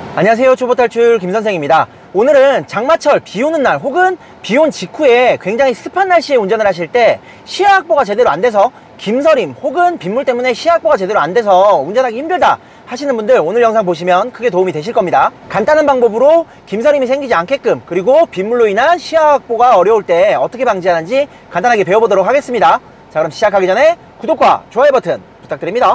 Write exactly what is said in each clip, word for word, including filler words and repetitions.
안녕하세요. 초보탈출 김선생입니다. 오늘은 장마철 비 오는 날 혹은 비 온 직후에 굉장히 습한 날씨에 운전을 하실 때 시야 확보가 제대로 안 돼서 김서림 혹은 빗물 때문에 시야 확보가 제대로 안 돼서 운전하기 힘들다 하시는 분들 오늘 영상 보시면 크게 도움이 되실 겁니다. 간단한 방법으로 김서림이 생기지 않게끔 그리고 빗물로 인한 시야 확보가 어려울 때 어떻게 방지하는지 간단하게 배워보도록 하겠습니다. 자, 그럼 시작하기 전에 구독과 좋아요 버튼 부탁드립니다.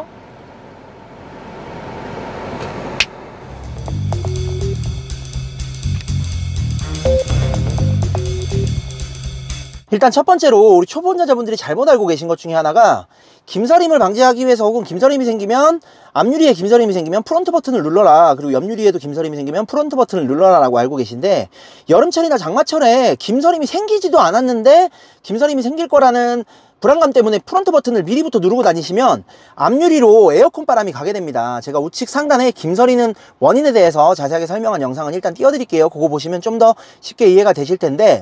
일단 첫 번째로 우리 초보 운전자분들이 잘못 알고 계신 것 중에 하나가 김서림을 방지하기 위해서 혹은 김서림이 생기면 앞유리에 김서림이 생기면 프론트 버튼을 눌러라, 그리고 옆유리에도 김서림이 생기면 프론트 버튼을 눌러라 라고 알고 계신데, 여름철이나 장마철에 김서림이 생기지도 않았는데 김서림이 생길 거라는 불안감 때문에 프론트 버튼을 미리부터 누르고 다니시면 앞유리로 에어컨 바람이 가게 됩니다. 제가 우측 상단에 김서리는 원인에 대해서 자세하게 설명한 영상은 일단 띄워드릴게요. 그거 보시면 좀 더 쉽게 이해가 되실 텐데,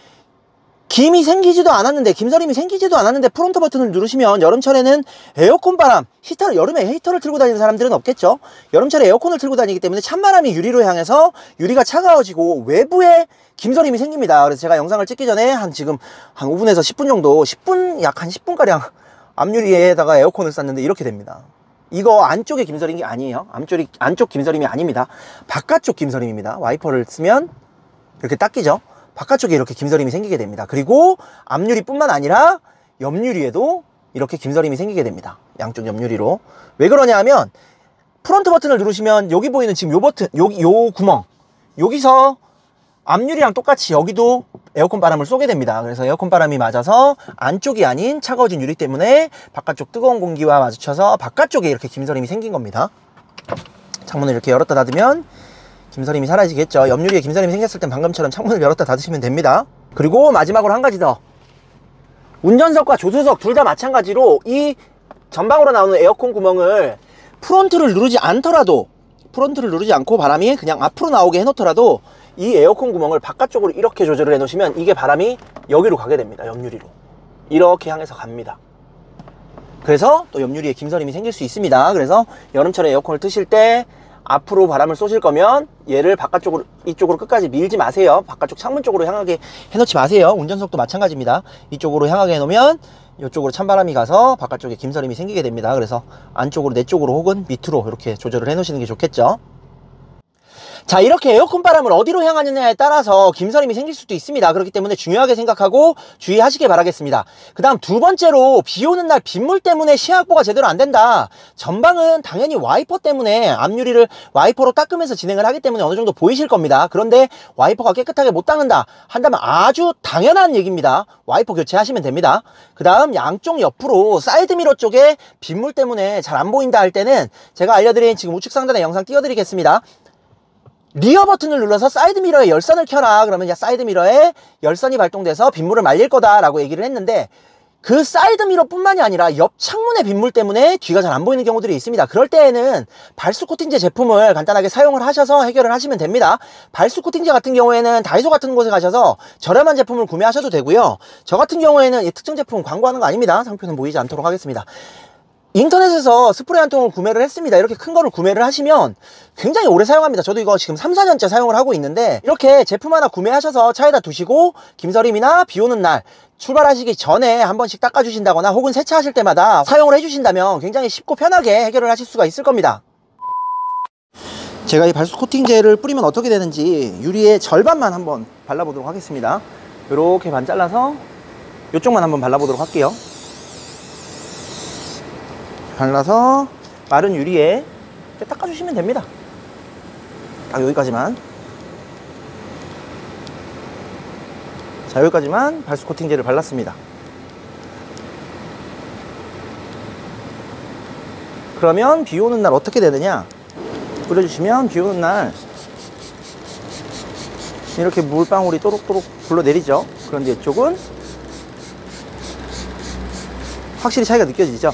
김이 생기지도 않았는데 김서림이 생기지도 않았는데 프론트 버튼을 누르시면 여름철에는 에어컨 바람, 히터를, 여름에 히터를 틀고 다니는 사람들은 없겠죠. 여름철에 에어컨을 틀고 다니기 때문에 찬바람이 유리로 향해서 유리가 차가워지고 외부에 김서림이 생깁니다. 그래서 제가 영상을 찍기 전에 한 지금 한 오 분에서 십 분 정도, 십 분, 약 한 십 분가량 앞유리에다가 에어컨을 쐈는데 이렇게 됩니다. 이거 안쪽에 김서림이 아니에요. 안쪽이, 안쪽 김서림이 아닙니다. 바깥쪽 김서림입니다. 와이퍼를 쓰면 이렇게 닦이죠. 바깥쪽에 이렇게 김서림이 생기게 됩니다. 그리고 앞유리뿐만 아니라 옆유리에도 이렇게 김서림이 생기게 됩니다. 양쪽 옆유리로. 왜 그러냐 하면 프론트 버튼을 누르시면 여기 보이는 지금 요 버튼, 여기 요 구멍, 여기서 앞유리랑 똑같이 여기도 에어컨 바람을 쏘게 됩니다. 그래서 에어컨 바람이 맞아서 안쪽이 아닌 차가워진 유리 때문에 바깥쪽 뜨거운 공기와 마주쳐서 바깥쪽에 이렇게 김서림이 생긴 겁니다. 창문을 이렇게 열었다 닫으면 김서림이 사라지겠죠. 옆유리에 김서림이 생겼을 땐 방금처럼 창문을 열었다 닫으시면 됩니다. 그리고 마지막으로 한 가지 더. 운전석과 조수석 둘 다 마찬가지로 이 전방으로 나오는 에어컨 구멍을 프론트를 누르지 않더라도, 프론트를 누르지 않고 바람이 그냥 앞으로 나오게 해놓더라도 이 에어컨 구멍을 바깥쪽으로 이렇게 조절을 해 놓으시면 이게 바람이 여기로 가게 됩니다. 옆유리로 이렇게 향해서 갑니다. 그래서 또 옆유리에 김서림이 생길 수 있습니다. 그래서 여름철에 에어컨을 트실 때 앞으로 바람을 쏘실 거면 얘를 바깥쪽으로, 이쪽으로 끝까지 밀지 마세요. 바깥쪽 창문 쪽으로 향하게 해놓지 마세요. 운전석도 마찬가지입니다. 이쪽으로 향하게 해놓으면 이쪽으로 찬바람이 가서 바깥쪽에 김서림이 생기게 됩니다. 그래서 안쪽으로, 내 쪽으로 혹은 밑으로 이렇게 조절을 해 놓으시는 게 좋겠죠. 자, 이렇게 에어컨 바람을 어디로 향하느냐에 따라서 김서림이 생길 수도 있습니다. 그렇기 때문에 중요하게 생각하고 주의하시길 바라겠습니다. 그 다음 두 번째로, 비 오는 날 빗물 때문에 시야 확보가 제대로 안 된다. 전방은 당연히 와이퍼 때문에 앞유리를 와이퍼로 닦으면서 진행을 하기 때문에 어느 정도 보이실 겁니다. 그런데 와이퍼가 깨끗하게 못 닦는다 한다면 아주 당연한 얘기입니다. 와이퍼 교체하시면 됩니다. 그 다음 양쪽 옆으로 사이드미러 쪽에 빗물 때문에 잘 안 보인다 할 때는 제가 알려드린 지금 우측 상단에 영상 띄워드리겠습니다. 리어 버튼을 눌러서 사이드미러에 열선을 켜라. 그러면 사이드미러에 열선이 발동돼서 빗물을 말릴 거다 라고 얘기를 했는데, 그 사이드미러 뿐만이 아니라 옆 창문의 빗물 때문에 뒤가 잘 안 보이는 경우들이 있습니다. 그럴 때에는 발수 코팅제 제품을 간단하게 사용을 하셔서 해결을 하시면 됩니다. 발수 코팅제 같은 경우에는 다이소 같은 곳에 가셔서 저렴한 제품을 구매하셔도 되고요. 저 같은 경우에는 이 특정 제품 광고하는 거 아닙니다. 상표는 보이지 않도록 하겠습니다. 인터넷에서 스프레이 한 통을 구매를 했습니다. 이렇게 큰 거를 구매를 하시면 굉장히 오래 사용합니다. 저도 이거 지금 삼, 사 년째 사용을 하고 있는데, 이렇게 제품 하나 구매하셔서 차에다 두시고 김서림이나 비 오는 날 출발하시기 전에 한 번씩 닦아주신다거나 혹은 세차하실 때마다 사용을 해주신다면 굉장히 쉽고 편하게 해결을 하실 수가 있을 겁니다. 제가 이 발수 코팅제를 뿌리면 어떻게 되는지 유리의 절반만 한번 발라보도록 하겠습니다. 이렇게 반 잘라서 이쪽만 한번 발라보도록 할게요. 발라서 마른 유리에 닦아주시면 됩니다. 딱 여기까지만. 자, 여기까지만 발수 코팅제를 발랐습니다. 그러면 비 오는 날 어떻게 되느냐, 뿌려주시면 비 오는 날 이렇게 물방울이 또록또록 굴러내리죠. 그런데 이쪽은 확실히 차이가 느껴지죠.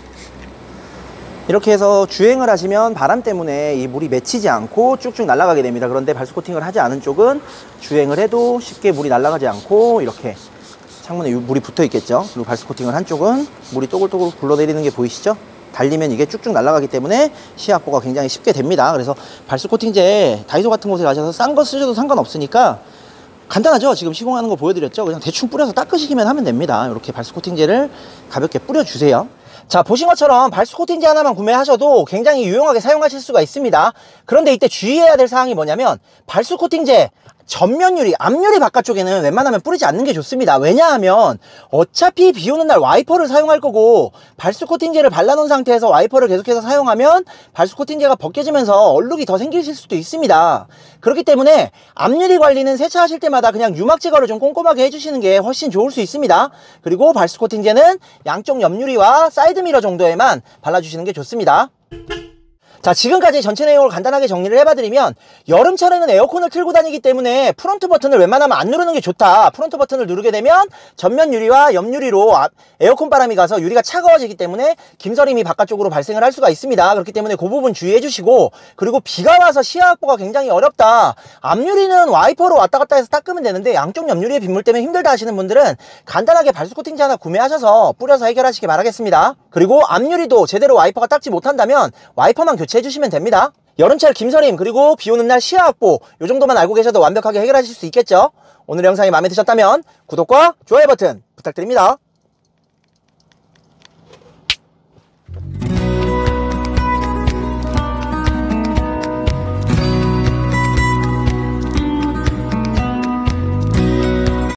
이렇게 해서 주행을 하시면 바람 때문에 이 물이 맺히지 않고 쭉쭉 날아가게 됩니다. 그런데 발수 코팅을 하지 않은 쪽은 주행을 해도 쉽게 물이 날아가지 않고 이렇게 창문에 물이 붙어 있겠죠. 그리고 발수 코팅을 한 쪽은 물이 또글또글 굴러내리는 게 보이시죠? 달리면 이게 쭉쭉 날아가기 때문에 시야 확보가 굉장히 쉽게 됩니다. 그래서 발수 코팅제 다이소 같은 곳에 가셔서 싼 거 쓰셔도 상관없으니까 간단하죠. 지금 시공하는 거 보여드렸죠. 그냥 대충 뿌려서 닦으시기만 하면 됩니다. 이렇게 발수 코팅제를 가볍게 뿌려주세요. 자, 보신 것처럼 발수 코팅제 하나만 구매하셔도 굉장히 유용하게 사용하실 수가 있습니다. 그런데 이때 주의해야 될 사항이 뭐냐면 발수 코팅제 전면 유리, 앞유리 바깥쪽에는 웬만하면 뿌리지 않는 게 좋습니다. 왜냐하면 어차피 비 오는 날 와이퍼를 사용할 거고 발수 코팅제를 발라놓은 상태에서 와이퍼를 계속해서 사용하면 발수 코팅제가 벗겨지면서 얼룩이 더 생기실 수도 있습니다. 그렇기 때문에 앞유리 관리는 세차하실 때마다 그냥 유막 제거를 좀 꼼꼼하게 해주시는 게 훨씬 좋을 수 있습니다. 그리고 발수 코팅제는 양쪽 옆유리와 사이드미러 정도에만 발라주시는 게 좋습니다. 자, 지금까지 전체 내용을 간단하게 정리를 해봐드리면 여름철에는 에어컨을 틀고 다니기 때문에 프론트 버튼을 웬만하면 안 누르는 게 좋다. 프론트 버튼을 누르게 되면 전면 유리와 옆 유리로 에어컨 바람이 가서 유리가 차가워지기 때문에 김서림이 바깥쪽으로 발생을 할 수가 있습니다. 그렇기 때문에 그 부분 주의해 주시고, 그리고 비가 와서 시야 확보가 굉장히 어렵다. 앞유리는 와이퍼로 왔다 갔다 해서 닦으면 되는데 양쪽 옆유리의 빗물 때문에 힘들다 하시는 분들은 간단하게 발수 코팅제 하나 구매하셔서 뿌려서 해결하시기 바라겠습니다. 그리고 앞유리도 제대로 와이퍼가 닦지 못한다면 와이퍼만 교체 해주시면 됩니다. 여름철 김서림 그리고 비오는 날 시야 확보 이 정도만 알고 계셔도 완벽하게 해결하실 수 있겠죠. 오늘 영상이 마음에 드셨다면 구독과 좋아요 버튼 부탁드립니다.